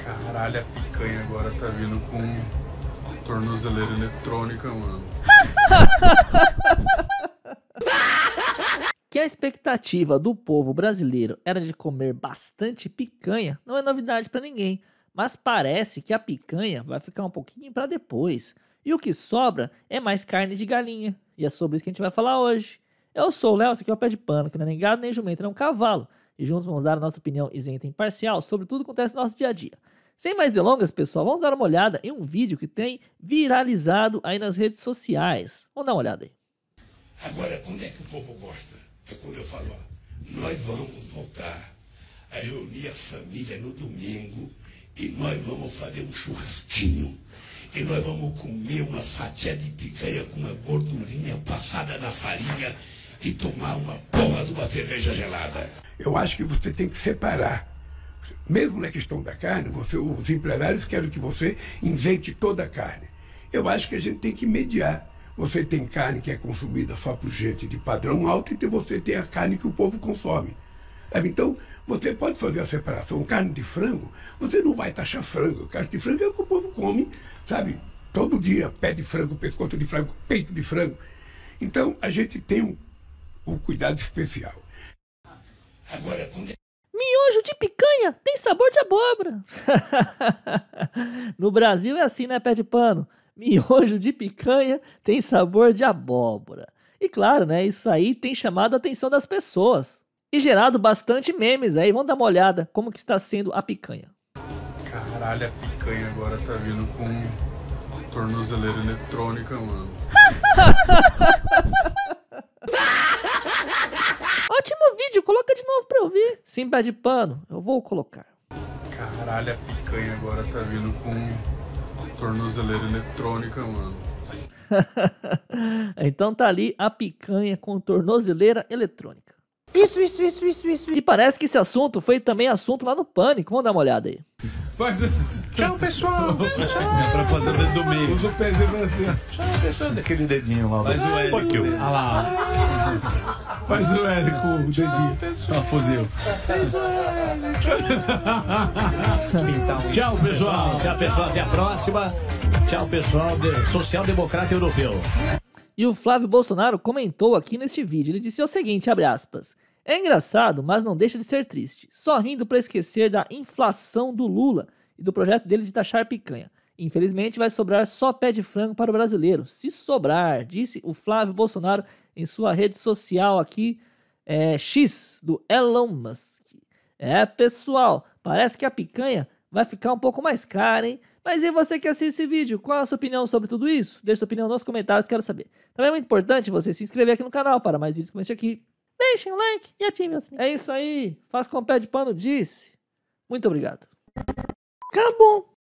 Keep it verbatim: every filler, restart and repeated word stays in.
Caralho, a picanha agora tá vindo com tornozeleira eletrônica, mano. Que a expectativa do povo brasileiro era de comer bastante picanha não é novidade pra ninguém, mas parece que a picanha vai ficar um pouquinho pra depois. E o que sobra é mais carne de galinha. E é sobre isso que a gente vai falar hoje. Eu sou o Léo, esse aqui é o Pé de Pano, que não é nem gado nem jumento, é um cavalo. E juntos vamos dar a nossa opinião isenta e imparcial sobre tudo que acontece no nosso dia a dia. Sem mais delongas, pessoal, vamos dar uma olhada em um vídeo que tem viralizado aí nas redes sociais. Vamos dar uma olhada aí. Agora, quando é que o povo gosta? É quando eu falo, ó, nós vamos voltar a reunir a família no domingo e nós vamos fazer um churrasquinho. E nós vamos comer uma fatia de picanha com uma gordurinha passada na farinha e tomar uma porra de uma cerveja gelada. Eu acho que você tem que separar. Mesmo na questão da carne, você, os empresários querem que você invente toda a carne. Eu acho que a gente tem que mediar. Você tem carne que é consumida só por gente de padrão alto e você tem a carne que o povo consome. Sabe? Então, você pode fazer a separação. Carne de frango, você não vai taxar frango. Carne de frango é o que o povo come, sabe? Todo dia, pé de frango, pescoço de frango, peito de frango. Então, a gente tem um, um cuidado especial. Agora, quando é... Miojo de picanha tem sabor de abóbora. No Brasil é assim, né, Pé de Pano? Miojo de picanha tem sabor de abóbora. E claro, né, isso aí tem chamado a atenção das pessoas. E gerado bastante memes aí. Vamos dar uma olhada como que está sendo a picanha. Caralho, a picanha agora tá vindo com tornozeleira eletrônica, mano. Ótimo vídeo, coloca de novo pra eu ver. Sem Pé de Pano, eu vou colocar. Caralho, a picanha agora tá vindo com tornozeleira eletrônica, mano. Então tá ali a picanha com tornozeleira eletrônica. Isso, isso, isso, isso, isso. E parece que esse assunto foi também assunto lá no Pânico. Vamos dar uma olhada aí. Faz... Tchau, pessoal. É pra fazer o dedo do meio. Usa o pezinho assim. Tchau, pessoal. Daquele dedinho lá. Faz o Érico. Olha lá. Faz o Érico, o dedinho. Ó, fuzil. Faz o Érico. Tchau, pessoal. Tchau, pessoal. Até a próxima. Tchau, pessoal. Social-democrata europeu. E o Flávio Bolsonaro comentou aqui neste vídeo. Ele disse o seguinte, abre aspas. É engraçado, mas não deixa de ser triste. Só rindo para esquecer da inflação do Lula e do projeto dele de taxar picanha. Infelizmente vai sobrar só pé de frango para o brasileiro. Se sobrar, disse o Flávio Bolsonaro em sua rede social aqui, é, X, do Elon Musk. É, pessoal, parece que a picanha vai ficar um pouco mais cara, hein? Mas e você que assiste esse vídeo? Qual a sua opinião sobre tudo isso? Deixe sua opinião nos comentários, quero saber. Também é muito importante você se inscrever aqui no canal para mais vídeos como este aqui. Deixem um like e ativem o sininho. É isso aí. Faz como o Pé de Pano disse. Muito obrigado. Acabou.